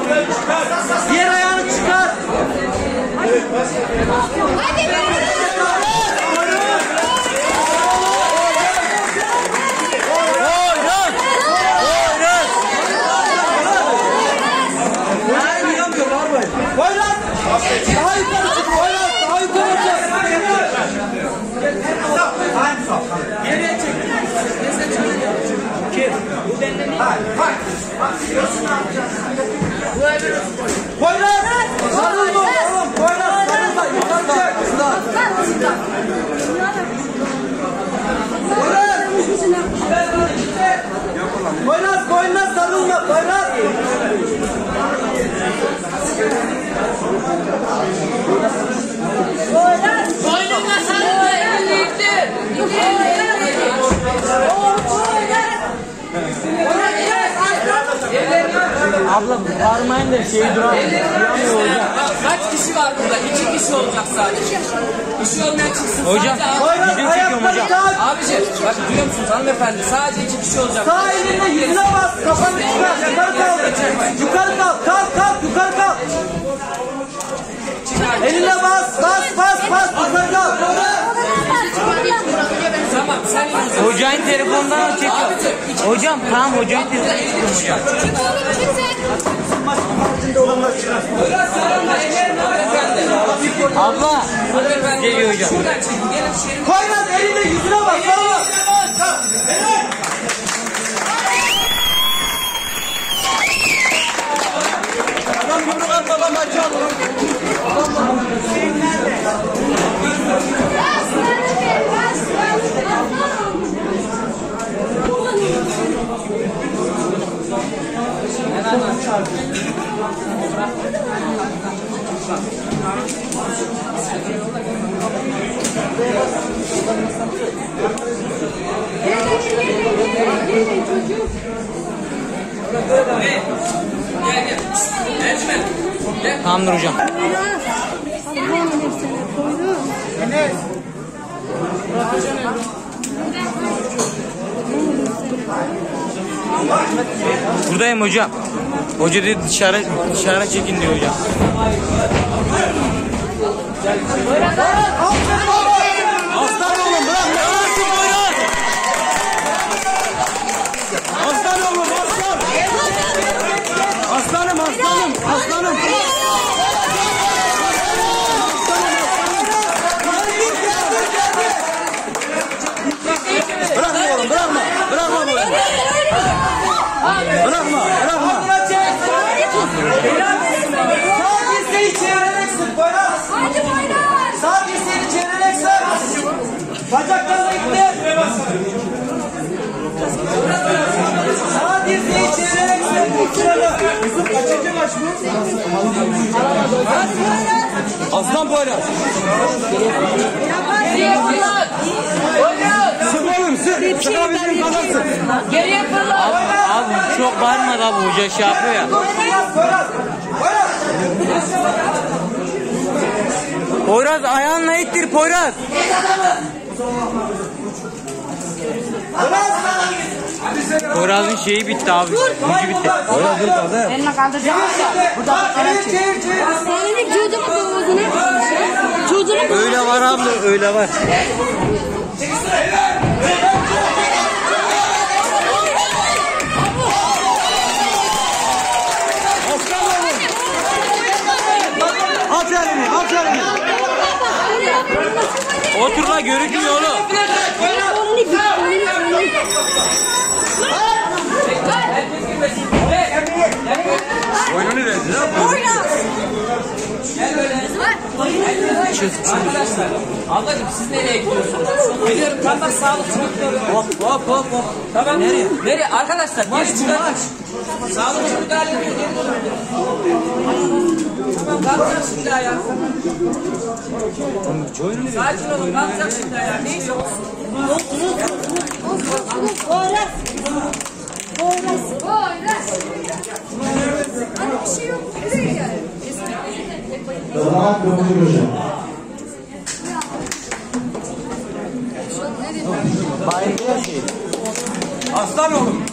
Diğer ayağını çıkar. Hadi be. Poyraz! Daha yukarı çık Poyraz! Daha yukarı çık! Geriye çek. Kim? Bu benden değil. Poyraz! Sarılma oğlum! Poyraz sarılma! Yukarı çık! Poyraz boynuna sarılma! Poyraz! Boynuna sarılma. Abla bağırmayın da şeyi duramıyor hocam. Kaç kişi var burada? 2 kişi olacak sadece. Kişi olmayan çıksın. Hocam video çekiyorum hocam. Abiciğim bak duyuyor musunuz hanımefendi? Sadece 2 kişi olacak. Sağ elinle yüzüne bas, kafanı çıkar, yukarı kalk. Yukarı kalk, kalk, yukarı kalk. Eline bas, yukarı kalk. Tamam sen Hocayın telefonundan çekiyor. Hocam tamam hocayın telefonundan çekiyorum hocam. Abla geliyor hocam. Poyraz elinle yüzüne bas, tamam. Adam yumruk atmadan açalım. Tamamdır hocam. Buradayım hocam. Hoca dedi dışarı çekin diyor hocam. Aslan oğlum bırak. Aslan oğlum aslan. Aslanım. Bırakma oğlum bırakma. Bırakma oğlum. Bırakma. Sağ dirseği çevireceksin Poyraz. Hadi Poyraz. Sağ dirseğini çevireceksin. Bacaklarına gitti. Sağ dirseği çevireceksin. Yusuf kaçıncı maç bu? Aslan Poyraz. Sık oğlum sık. Sıkabildiğin kadar sık. Geriye fırla. Abi çok bağırmadı abi hoca şey yapıyor ya. Poyraz ayağınla ittir Poyraz. Poyraz'ın şeyi bitti abi. Gücü bitti. Poyraz dur kaldı. Eline kaldıracağım ya. Burada Çevir. senin vücudunu boğazına vücudunu Öyle var abla öyle var. At elini. Otur la görükmüyor oğlum. Oyununu verdi lan. arkadaşlar. Ablacığım siz nereye gidiyorsunuz? Biliyorum tam bak sağlık çocukları. Hop. Tamam. Nereye? Arkadaşlar geri çıkar. Sağlık müdahale ediyor. Tamam kalkacak şimdi ayağa. Sakin olun kalkacak şimdi ayağa. Ne iş yok? Hani bir şey yok. Nereye geldi? Zaman kırmızı hocam. Aslan oğlum.